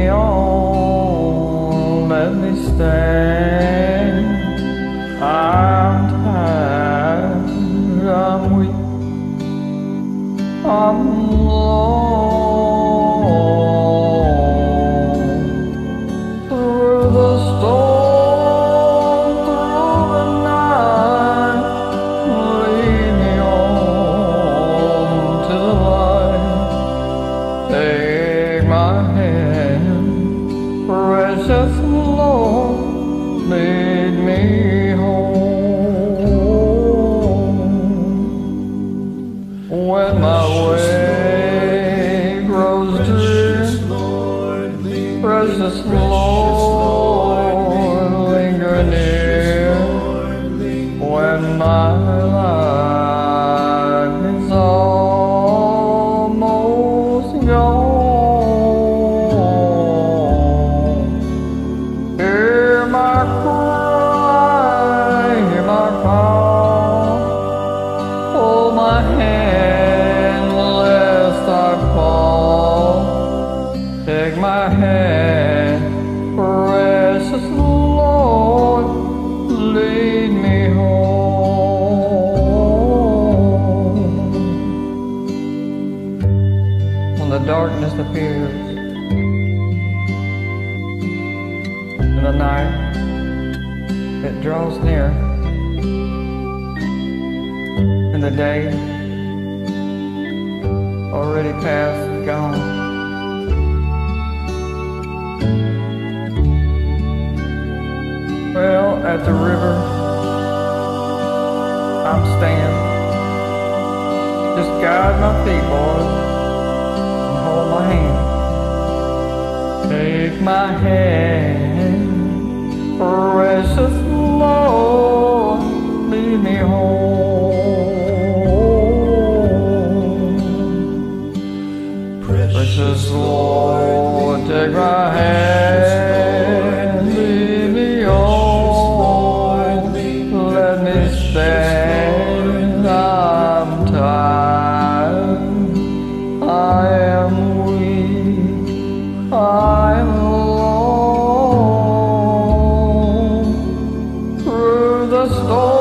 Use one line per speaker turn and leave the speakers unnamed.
me on, let me stand. I'm tired, I'm weak, I'm alone. Through the storm, through the night, lead me on to the light. Take my hand, precious Lord, lead me home. When my way grows dim, precious Lord, linger near. When my life is almost gone, hear my cry, hear my call. Hold my hand lest I fall. Take my hand, precious Lord, lead me home. When the darkness appears in the night, it draws near. In the day already past and gone, well, at the river I'm staying. Just guide my feet, boys, and hold my hand. Take my hand, precious Lord, lead me home. Precious Lord, take my hand, lead me on. Let me stand. I'm tired, I am weak, I'm alone. Through the storm,